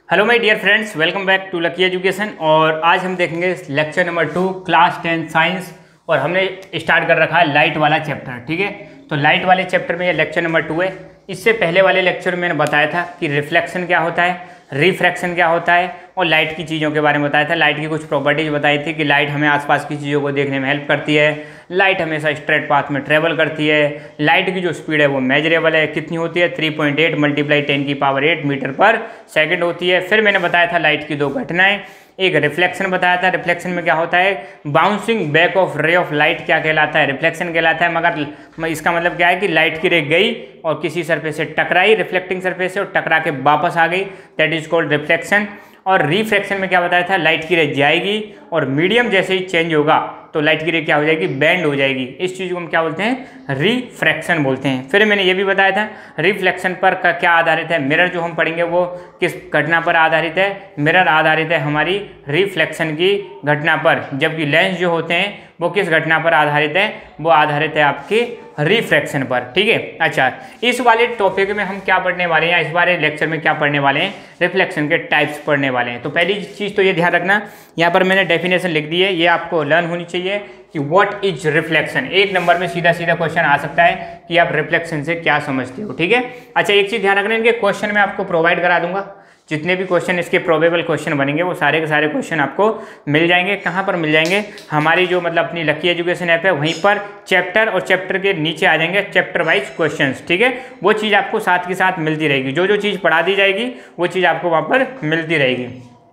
Hello my dear friends, welcome back to Lucky Education. और आज हम देखेंगे लेक्चर नंबर 2 क्लास 10 साइंस। और हमने स्टार्ट कर रखा है लाइट वाला चैप्टर। ठीक है, तो लाइट वाले चैप्टर में ये लेक्चर नंबर 2 है। इससे पहले वाले लेक्चर में मैंने बताया था कि रिफ्लेक्शन क्या होता है, रिफ्रैक्शन क्या होता है और लाइट की चीज़ों के बारे में बताया था। लाइट की कुछ प्रॉपर्टीज बताई थी कि लाइट हमें आसपास की चीज़ों को देखने में हेल्प करती है, लाइट हमेशा स्ट्रेट पाथ में ट्रेवल करती है, लाइट की जो स्पीड है वो मेजरेबल है, कितनी होती है 3.8 × 10⁸ मीटर पर सेकंड होती है। फिर मैंने बताया था लाइट की दो घटनाएं, एक रिफ्लेक्शन बताया था। रिफ्लेक्शन में क्या होता है, bouncing back of ray of light क्या कहलाता है, रिफ्लेक्शन कहलाता है। मगर इसका मतलब क्या है कि लाइट की रे गई और किसी सरफेस से टकराई, रिफ्लेक्टिंग सरफेस से, और टकरा के वापस आ गई, दैट इज कॉल्ड रिफ्लेक्शन। और रिफ्रैक्शन में क्या बताया था, लाइट की रे जाएगी और मीडियम जैसे ही चेंज होगा तो लाइट की रे क्या हो जाएगी, बेंड हो जाएगी। इस चीज़ को हम क्या बोलते हैं, रिफ्रैक्शन बोलते हैं। फिर मैंने ये भी बताया था रिफ्लेक्शन पर का क्या आधारित है, मिरर जो हम पढ़ेंगे वो किस घटना पर आधारित है, मिरर आधारित है हमारी रिफ्लेक्शन की घटना पर, जबकि लेंस जो होते हैं वो किस घटना पर आधारित है, वो आधारित है आपके रिफ्रैक्शन पर। ठीक है, अच्छा इस वाले टॉपिक में हम क्या पढ़ने वाले हैं, इस बारे लेक्चर में क्या पढ़ने वाले हैं, रिफ्लेक्शन के टाइप्स पढ़ने वाले हैं। तो पहली चीज़ तो ये ध्यान रखना, यहाँ पर मैंने डेफिनेशन लिख दी है, ये आपको लर्न होनी चाहिए कि व्हाट इज रिफ्लेक्शन। एक नंबर में सीधा सीधा क्वेश्चन आ सकता है कि आप रिफ्लेक्शन से क्या समझते हो। ठीक है, अच्छा एक चीज़ ध्यान रखना, इनके क्वेश्चन मैं आपको प्रोवाइड करा दूंगा। जितने भी क्वेश्चन इसके प्रोबेबल क्वेश्चन बनेंगे वो सारे के सारे क्वेश्चन आपको मिल जाएंगे। कहाँ पर मिल जाएंगे, हमारी जो मतलब अपनी लकी एजुकेशन ऐप है वहीं पर चैप्टर, और चैप्टर के नीचे आ जाएंगे चैप्टर वाइज क्वेश्चंस। ठीक है, वो चीज़ आपको साथ के साथ मिलती रहेगी, जो जो चीज़ पढ़ा दी जाएगी वो चीज़ आपको वहाँ पर मिलती रहेगी।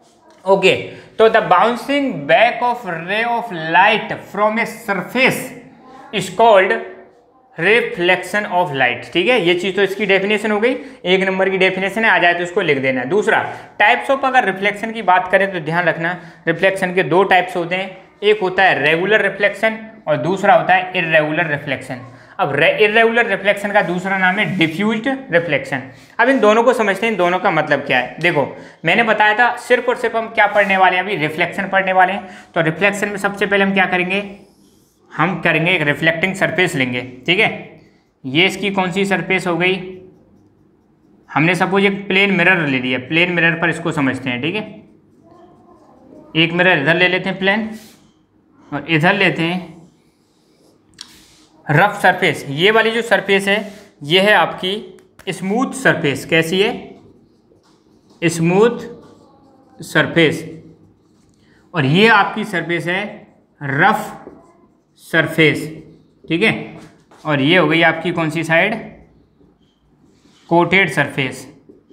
ओके, तो the bouncing back of ray of light from a surface is called reflection of light. ठीक है, ये चीज़ तो इसकी डेफिनेशन हो गई, एक नंबर की डेफिनेशन है, आ जाए तो इसको लिख देना है। दूसरा टाइप्स ऑफ, अगर रिफ्लेक्शन की बात करें तो ध्यान रखना रिफ्लेक्शन के दो टाइप्स होते हैं, एक होता है रेगुलर रिफ्लेक्शन और दूसरा होता है इर्रेगुलर रिफ्लेक्शन। अब इर्रेगुलर रिफ्लेक्शन का दूसरा नाम है डिफ्यूज्ड रिफ्लेक्शन। अब इन दोनों को समझते हैं, इन दोनों का मतलब क्या है। देखो मैंने बताया था सिर्फ और सिर्फ हम क्या पढ़ने वाले हैं, अभी रिफ्लेक्शन पढ़ने वाले हैं। तो रिफ्लेक्शन में सबसे पहले हम क्या करेंगे, हम करेंगे एक रिफ्लेक्टिंग सरफेस लेंगे। ठीक है, ये इसकी कौन सी सरफेस हो गई, हमने सपोज एक प्लेन मिरर ले लिया, प्लेन मिरर पर इसको समझते हैं। ठीक है, एक मिरर इधर ले लेते हैं प्लेन, और इधर लेते हैं रफ सरफेस। ये वाली जो सरफेस है ये है आपकी स्मूथ सरफेस। कैसी है, स्मूथ सरफेस। और ये आपकी सरफेस है रफ सरफेस। ठीक है, और ये हो गई आपकी कौन सी साइड, कोटेड सरफेस।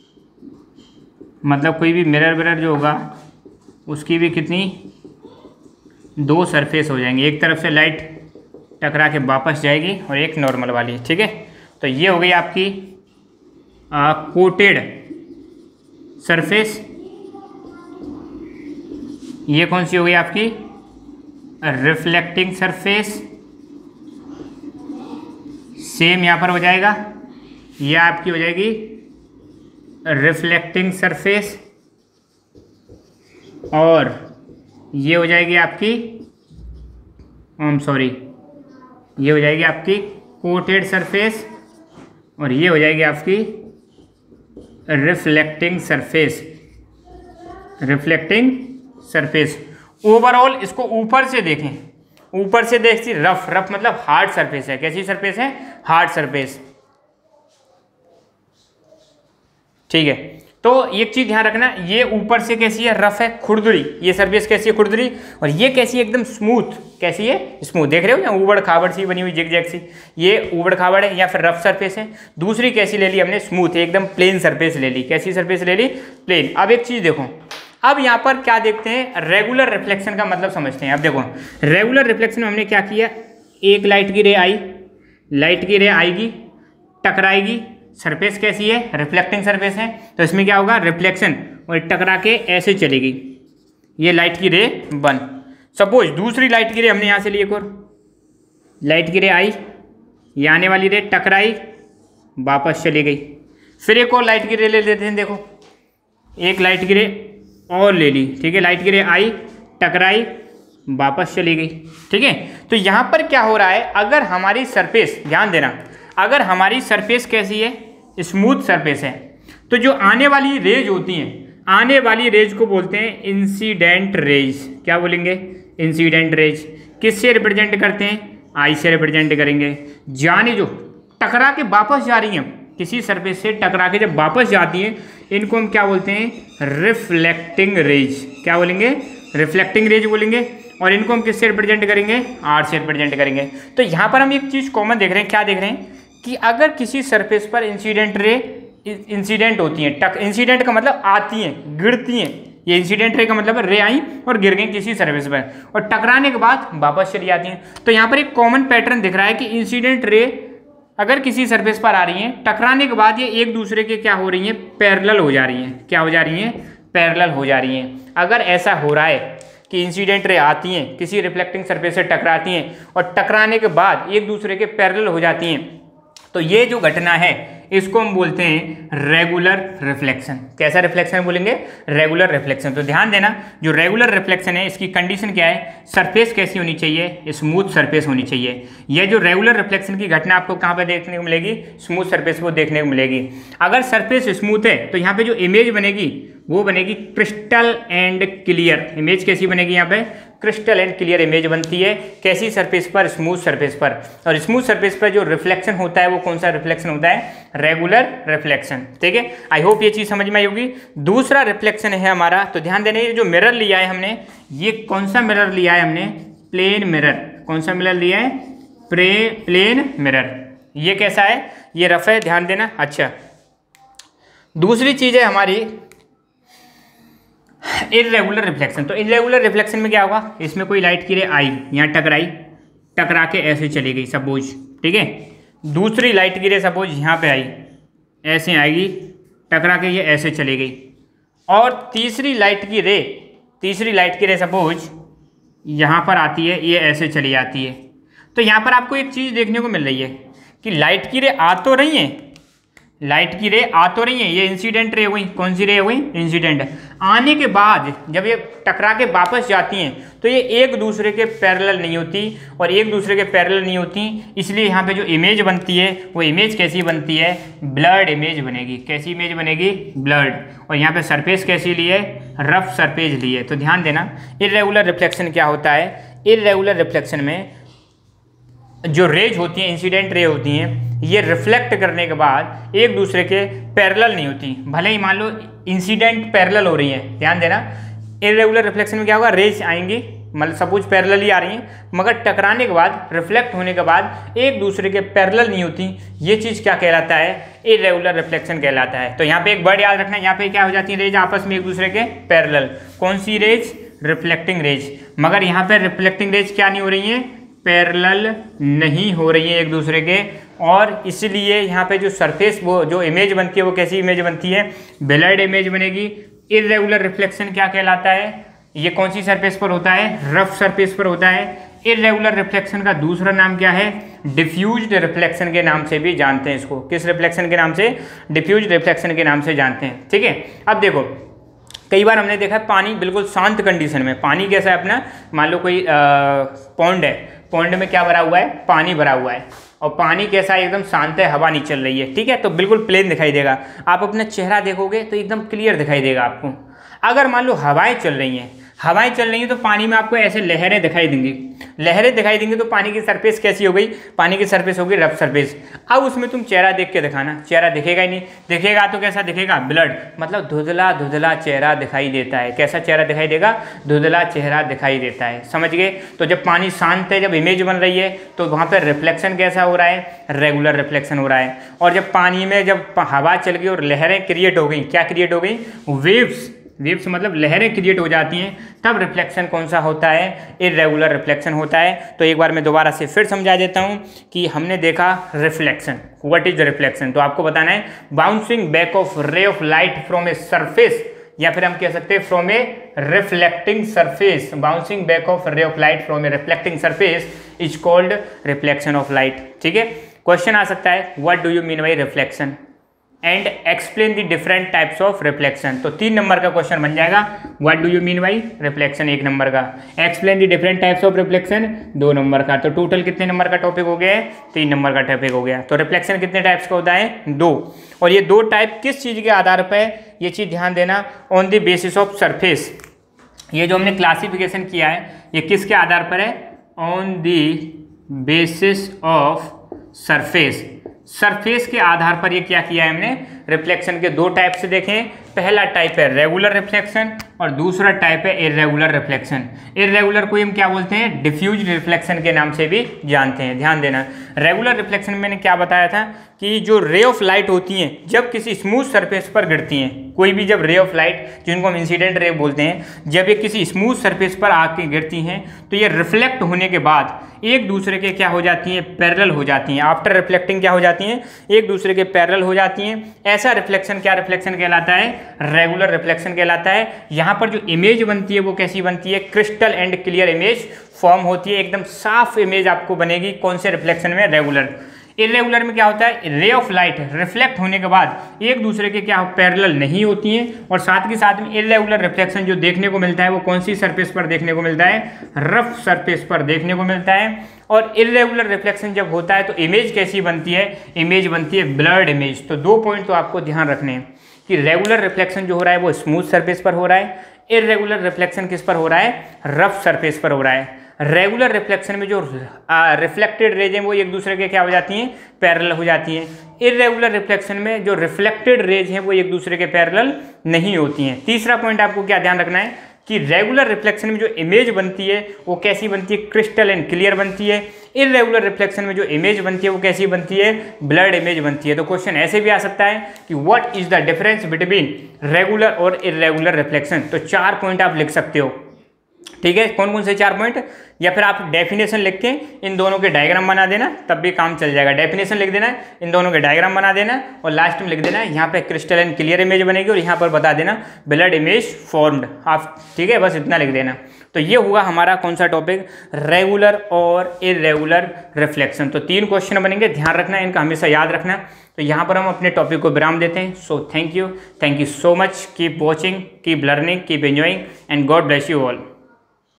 मतलब कोई भी मिरर जो होगा उसकी भी कितनी, दो सरफेस हो जाएंगी, एक तरफ से लाइट टकरा के वापस जाएगी और एक नॉर्मल वाली। ठीक है, तो ये हो गई आपकी कोटेड सरफेस। ये कौन सी हो गई आपकी, रिफ्लेक्टिंग सरफेस। सेम यहाँ पर हो जाएगा, ये आपकी हो जाएगी रिफ्लेक्टिंग सरफेस, और ये हो जाएगी आपकी ये हो जाएगी आपकी कोटेड सरफेस, और ये हो जाएगी आपकी reflecting surface. Reflecting surface overall इसको ऊपर से देखें, ऊपर से देखिए रफ मतलब हार्ड सरफेस है। कैसी सरफेस है, हार्ड सरफेस। ठीक है, तो एक चीज ध्यान रखना, ये ऊपर से कैसी है, रफ है, खुरदुरी। ये सरफेस कैसी है, खुरदुरी। और ये कैसी है, एकदम स्मूथ। कैसी है, स्मूथ। देख रहे हो यहाँ ऊबड़ खाबड़ सी बनी हुई, जिग सी, ये ऊबड़ खाबड़ है या फिर रफ सरफेस है। दूसरी कैसी ले ली हमने, स्मूथ, एकदम प्लेन सरफेस ले ली। कैसी सरफेस ले ली, प्लेन। अब एक चीज देखो, अब यहाँ पर क्या देखते हैं, रेगुलर रिफ्लेक्शन का मतलब समझते हैं। अब देखो रेगुलर रिफ्लेक्शन में हमने क्या किया, एक लाइट की रे आई, लाइट की रे आएगी, टकराएगी, सरफेस कैसी है, रिफ्लेक्टिंग सरफेस है, तो इसमें क्या होगा, रिफ्लेक्शन, और टकरा के ऐसे चलेगी, ये लाइट की रे बन। सपोज दूसरी लाइट की रे हमने यहाँ से ली, एक और लाइट की रे आई, ये आने वाली रे टकराई, वापस चली गई। फिर एक और लाइट की रे ले लेते हैं। देखो एक लाइट की रे और ले ली। ठीक है, लाइट की रे आई, टकराई, वापस चली गई। ठीक है, तो यहाँ पर क्या हो रहा है, अगर हमारी सरफेस, ध्यान देना, अगर हमारी सरफेस कैसी है, स्मूथ सरफेस है, तो जो आने वाली रेज होती हैं आने वाली रेज को बोलते हैं इंसिडेंट रेज। क्या बोलेंगे? Incident raise. किससे रिप्रेजेंट करते हैं? आई से रिप्रेजेंट करेंगे। यानी जो टकरा के वापस जा रही हैं, किसी सरफेस से टकरा के जब वापस जाती हैं, इनको हम क्या बोलते हैं? Reflecting rays. क्या बोलेंगे? रिफ्लेक्टिंग रेज बोलेंगे। और इनको हम किससे रिप्रेजेंट करेंगे? आर से रिप्रेजेंट करेंगे। तो यहाँ पर हम एक चीज़ कॉमन देख रहे हैं। क्या देख रहे हैं? कि अगर किसी सरफेस पर इंसिडेंट होती हैं, इंसिडेंट का मतलब आती हैं, गिरती हैं। ये इंसिडेंट रे का मतलब रे आई और गिर गई किसी सर्फेस पर, और टकराने के बाद वापस चली जाती हैं। तो यहाँ पर एक कॉमन पैटर्न दिख रहा है कि इंसिडेंट रे अगर किसी सरफेस पर आ रही हैं, टकराने के बाद ये एक दूसरे के क्या हो रही हैं? पैरेलल हो जा रही हैं। क्या हो जा रही हैं? पैरेलल हो जा रही हैं। अगर ऐसा हो रहा है कि इंसिडेंट रे आती हैं, किसी रिफ्लेक्टिंग सरफेस से टकराती हैं और टकराने के बाद एक दूसरे के पैरेलल हो जाती हैं, तो ये जो घटना है इसको हम बोलते हैं रेगुलर रिफ्लेक्शन। कैसा रिफ्लेक्शन बोलेंगे? Regular reflection. तो ध्यान देना, जो रेगुलर रिफ्लेक्शन है इसकी कंडीशन क्या है? सरफेस कैसी होनी चाहिए? स्मूथ सरफेस होनी चाहिए। यह जो रेगुलर रिफ्लेक्शन की घटना आपको कहाँ पर देखने को मिलेगी? स्मूथ सरफेस को देखने को मिलेगी। अगर सरफेस स्मूथ है तो यहाँ पे जो इमेज बनेगी वो बनेगी क्रिस्टल एंड क्लियर। इमेज कैसी बनेगी? यहाँ पे क्रिस्टल एंड क्लियर इमेज बनती है। कैसी सरफेस पर? स्मूथ सरफेस पर। और स्मूथ सरफेस पर जो रिफ्लेक्शन होता है वो कौन सा रिफ्लेक्शन होता है? Regular reflection. ठीक है, आई होप ये चीज़ समझ में आई होगी। दूसरा रिफ्लेक्शन है हमारा, तो ध्यान देना, ये जो मिरर लिया है हमने, ये कौन सा मिरर लिया है हमने? Plane mirror. कौन सा मिरर लिया है? Plane mirror. ये कैसा है? ये रफ है, ध्यान देना। अच्छा, दूसरी चीज़ है हमारी इर्रेगुलर रिफ्लेक्शन। तो इर्रेगुलर रिफ्लेक्शन में क्या होगा? इसमें कोई लाइट की रे आई, यहाँ टकराई, टकरा के ऐसे चली गई सपोज। ठीक है, दूसरी लाइट की रे सपोज यहाँ पे आई, ऐसे आएगी, टकरा के ये ऐसे चली गई। और तीसरी लाइट की रे सपोज यहाँ पर आती है, ये ऐसे चली जाती है। तो यहाँ पर आपको एक चीज़ देखने को मिल रही है कि लाइट की रे आ तो रही हैं, ये इंसिडेंट रे हुई। कौन सी रे हुई? इंसिडेंट। आने के बाद जब ये टकरा के वापस जाती हैं तो ये एक दूसरे के पैरेलल नहीं होती, इसलिए यहाँ पे जो इमेज बनती है वो इमेज कैसी बनती है? ब्लर्ड इमेज बनेगी। कैसी इमेज बनेगी? ब्लर्ड। और यहाँ पे सरफेस कैसी ली है? रफ सरफेस ली है। तो ध्यान देना, इर्रेगुलर रिफ्लेक्शन क्या होता है? इर्रेगुलर रिफ्लेक्शन में जो रेज होती हैं, इंसिडेंट रे होती हैं, ये रिफ्लेक्ट करने के बाद एक दूसरे के पैरेलल नहीं होती। भले ही मान लो इंसिडेंट पैरेलल हो रही है, ध्यान देना, इर्रेगुलर रिफ्लेक्शन में क्या होगा? रेज आएंगी, मतलब सपोज पैरेलल ही आ रही हैं, मगर टकराने के बाद, रिफ्लेक्ट होने के बाद एक दूसरे के पैरेलल नहीं होती। ये चीज़ क्या कहलाता है? इर्रेगुलर रिफ्लेक्शन कहलाता है। तो यहाँ पे एक वर्ड याद रखना, यहाँ पे क्या हो जाती है? रेज आपस में एक दूसरे के पैरेलल। कौन सी रेज? Reflecting raise. मगर यहाँ पे रिफ्लेक्टिंग रेज क्या नहीं हो रही है? पैरेलल नहीं हो रही है एक दूसरे के, और इसलिए यहाँ पे जो सरफेस, वो जो इमेज बनती है वो कैसी इमेज बनती है? ब्लर्ड इमेज बनेगी। इर्रेगुलर रिफ्लेक्शन क्या कहलाता है? ये कौन सी सरफेस पर होता है? रफ सरफेस पर होता है। इर्रेगुलर रिफ्लेक्शन का दूसरा नाम क्या है? डिफ्यूज्ड रिफ्लेक्शन के नाम से भी जानते हैं इसको। किस रिफ्लेक्शन के नाम से? डिफ्यूज्ड रिफ्लेक्शन के नाम से जानते हैं। ठीक है, अब देखो, कई बार हमने देखा है पानी बिल्कुल शांत कंडीशन में, पानी कैसा है अपना, मान लो कोई पॉन्ड है, पॉन्ड में क्या भरा हुआ है? पानी भरा हुआ है, और पानी कैसा है? एकदम शांत है, हवा नहीं चल रही है। ठीक है, तो बिल्कुल प्लेन दिखाई देगा। आप अपना चेहरा देखोगे तो एकदम क्लियर दिखाई देगा आपको। अगर मान लो हवाएं चल रही हैं तो पानी में आपको ऐसे लहरें दिखाई देंगी। तो पानी की सरफेस कैसी हो गई? पानी की सरफेस हो गई रफ सरफेस। अब उसमें तुम चेहरा देख के दिखाना, चेहरा दिखेगा ही नहीं। दिखेगा तो कैसा दिखेगा? ब्लड, मतलब धुंधला चेहरा दिखाई देता है। कैसा चेहरा दिखाई देगा? धुंधला चेहरा दिखाई देता है। समझ गए? तो जब पानी शांत है, जब इमेज बन रही है, तो वहाँ पर रिफ्लेक्शन कैसा हो रहा है? रेगुलर रिफ्लेक्शन हो रहा है। और जब पानी में जब हवा चल गई और लहरें क्रिएट हो गई, क्या क्रिएट हो गई? वेव्स मतलब लहरें क्रिएट हो जाती हैं, तब रिफ्लेक्शन कौन सा होता है? इर्रेगुलर रिफ्लेक्शन होता है। तो एक बार मैं दोबारा से फिर समझा देता हूं कि हमने देखा रिफ्लेक्शन। What is reflection? तो आपको बताना है bouncing back of ray of light from a surface, या फिर हम कह सकते हैं from a reflecting surface. Bouncing back of ray of light from a reflecting surface is called reflection of light. ठीक है, क्वेश्चन आ सकता है what do you mean by reflection? And explain the different types of reflection. तो 3 number का question बन जाएगा। What do you mean by reflection 1 number का, explain the different types of reflection 2 number का। तो टोटल कितने नंबर का topic हो गया है? 3 नंबर का टॉपिक हो गया। तो रिफ्लेक्शन कितने टाइप्स का होता है? 2। और ये 2 टाइप किस चीज़ के आधार पर है, ये चीज़ ध्यान देना, on the basis of surface. ये जो हमने क्लासिफिकेशन किया है ये किसके आधार पर है? On the basis of surface. Surface के आधार पर ये क्या किया है हमने, रिफ्लेक्शन के 2 टाइप से देखें। पहला टाइप है रेगुलर रिफ्लेक्शन और दूसरा टाइप है इर्रेगुलर रिफ्लेक्शन। इर्रेगुलर को हम क्या बोलते हैं? डिफ्यूज रिफ्लेक्शन के नाम से भी जानते हैं। ध्यान देना, रेगुलर रिफ्लेक्शन में मैंने क्या बताया था कि जो रे ऑफ लाइट होती हैं जब किसी स्मूथ सरफेस पर गिरती हैं, कोई भी जब रे ऑफ लाइट, जिनको हम इंसिडेंट रे बोलते हैं, जब ये किसी स्मूथ सरफेस पर आके गिरती हैं तो ये रिफ्लेक्ट होने के बाद एक दूसरे के क्या हो जाती हैं? पैरेलल हो जाती हैं। आफ्टर रिफ्लेक्टिंग क्या हो जाती हैं? एक दूसरे के पैरेलल हो जाती हैं। ऐसा रिफ्लेक्शन क्या रिफ्लेक्शन कहलाता है? रेगुलर रिफ्लेक्शन कहलाता है। यहाँ पर जो इमेज बनती है वो कैसी बनती है? Crystal and clear image form होती है, एकदम साफ इमेज आपको बनेगी। कौन से रिफ्लेक्शन में? रेगुलर। इर्रेगुलर में क्या होता है? रे ऑफ लाइट रिफ्लेक्ट होने के बाद एक दूसरे के क्या पैरेलल नहीं होती हैं। और साथ के साथ में इर्रेगुलर रिफ्लेक्शन जो देखने को मिलता है वो कौन सी सरफेस पर देखने को मिलता है? रफ सरफेस पर देखने को मिलता है। और इर्रेगुलर रिफ्लेक्शन जब होता है तो इमेज कैसी बनती है? इमेज बनती है ब्लर्ड इमेज। तो 2 पॉइंट तो आपको ध्यान रखने हैं कि रेगुलर रिफ्लेक्शन जो हो रहा है वो स्मूथ सरफेस पर हो रहा है, इर्रेगुलर रिफ्लेक्शन किस पर हो रहा है? रफ सरफेस पर हो रहा है। रेगुलर रिफ्लेक्शन में जो रिफ्लेक्टेड रेज हैं वो एक दूसरे के क्या हो जाती हैं? पैरेलल हो जाती हैं। इर्रेगुलर रिफ्लेक्शन में जो रिफ्लेक्टेड रेज हैं वो एक दूसरे के पैरेलल नहीं होती हैं। तीसरा पॉइंट आपको क्या ध्यान रखना है कि रेगुलर रिफ्लेक्शन में जो इमेज बनती है वो कैसी बनती है? क्रिस्टल एंड क्लियर बनती है। इर्रेगुलर रिफ्लेक्शन में जो इमेज बनती है वो कैसी बनती है? ब्लर्ड इमेज बनती है। तो क्वेश्चन ऐसे भी आ सकता है कि what is the difference between regular और इर्रेगुलर रिफ्लेक्शन। तो 4 पॉइंट आप लिख सकते हो। ठीक है, कौन कौन से 4 पॉइंट? या फिर आप डेफिनेशन लिख के इन दोनों के डायग्राम बना देना, तब भी काम चल जाएगा। डेफिनेशन लिख देना, इन दोनों के डायग्राम बना देना और लास्ट में लिख देना यहाँ पे क्रिस्टल एंड क्लियर इमेज बनेगी और यहाँ पर बता देना ब्लड इमेज फॉर्म्ड। आप ठीक है, बस इतना लिख देना। तो ये हुआ हमारा कौन सा टॉपिक? रेगुलर और इर्रेगुलर रिफ्लेक्शन। तो 3 क्वेश्चन बनेंगे, ध्यान रखना, इनका हमेशा याद रखना। तो यहाँ पर हम अपने टॉपिक को विराम देते हैं। So thank you so much, keep watching, keep learning, keep enjoying and God bless you all.